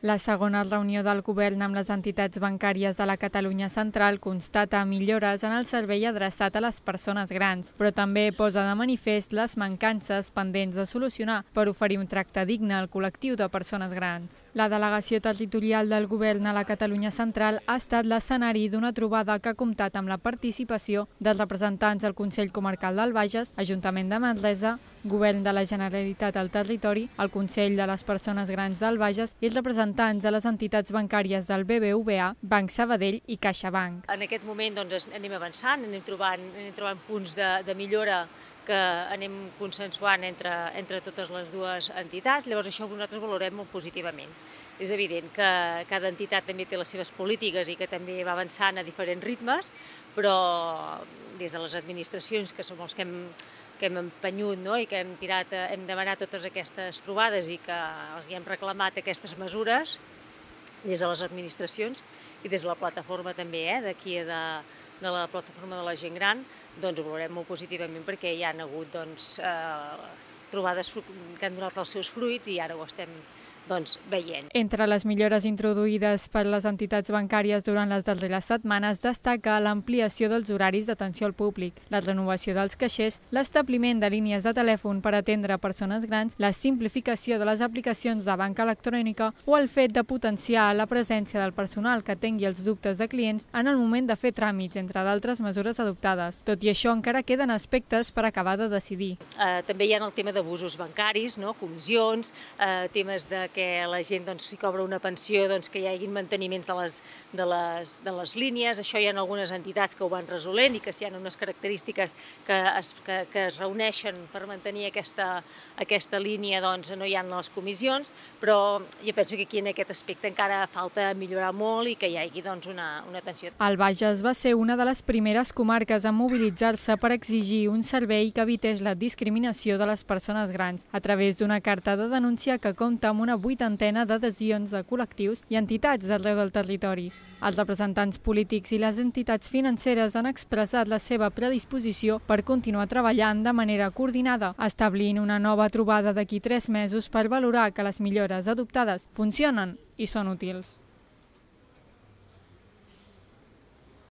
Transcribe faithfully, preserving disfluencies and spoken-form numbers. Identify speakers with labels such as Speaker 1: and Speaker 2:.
Speaker 1: La segona reunió del govern amb les entitats bancàries de la Catalunya Central constata millores en el servei adreçat a les persones grans, però també posa de manifest les mancances pendents de solucionar per oferir un tracte digne al col·lectiu de persones grans. La delegació territorial del govern a la Catalunya Central ha estat l'escenari d'una trobada que ha comptat amb la participació dels representants del Consell Comarcal del Bages, Ajuntament de Manresa, Govern de la Generalitat al territori, el Consell de les Persones Grans del Bages i els representants de les entitats bancàries del B B V A, Banc Sabadell i CaixaBank.
Speaker 2: En aquest moment doncs, anem avançant, anem trobant, anem trobant punts de, de millora que anem consensuant entre, entre totes les dues entitats, llavors això nosaltres valorem molt positivament. És evident que cada entitat també té les seves polítiques i que també va avançant a diferents ritmes, però des de les administracions, que som els que hem, que hem empenyut, no? I que hem, tirat, hem demanat totes aquestes trobades i que els hi hem reclamat aquestes mesures des de les administracions i des de la plataforma també, eh, d'aquí de, de la plataforma de la gent gran, doncs ho valorem molt positivament perquè hi ha hagut doncs, eh, trobades que han donat els seus fruits i ara ho estem doncs, veient.
Speaker 1: Entre les millores introduïdes per les entitats bancàries durant les darreres setmanes destaca l'ampliació dels horaris d'atenció al públic, la renovació dels caixers, l'establiment de línies de telèfon per atendre persones grans, la simplificació de les aplicacions de banca electrònica o el fet de potenciar la presència del personal que atengui els dubtes de clients en el moment de fer tràmits, entre d'altres mesures adoptades. Tot i això, encara queden aspectes per acabar de decidir.
Speaker 2: Eh, també hi ha el tema d'abusos bancaris, no? Comissions, eh, temes de que la gent, doncs, si cobra una pensió, doncs, que hi hagi manteniments de les, de, les, de les línies. Això hi ha algunes entitats que ho van resolent i que si hi ha unes característiques que es, que, que es reuneixen per mantenir aquesta, aquesta línia, doncs no hi ha les comissions, però jo penso que aquí en aquest aspecte encara falta millorar molt i que hi hagi doncs, una, una atenció.
Speaker 1: El Bages va ser una de les primeres comarques a mobilitzar-se per exigir un servei que evités la discriminació de les persones grans a través d'una carta de denúncia que compta amb una vuitantena d'adhesions de col·lectius i entitats d'arreu del territori. Els representants polítics i les entitats financeres han expressat la seva predisposició per continuar treballant de manera coordinada, establint una nova trobada d'aquí tres mesos per valorar que les millores adoptades funcionen i són útils.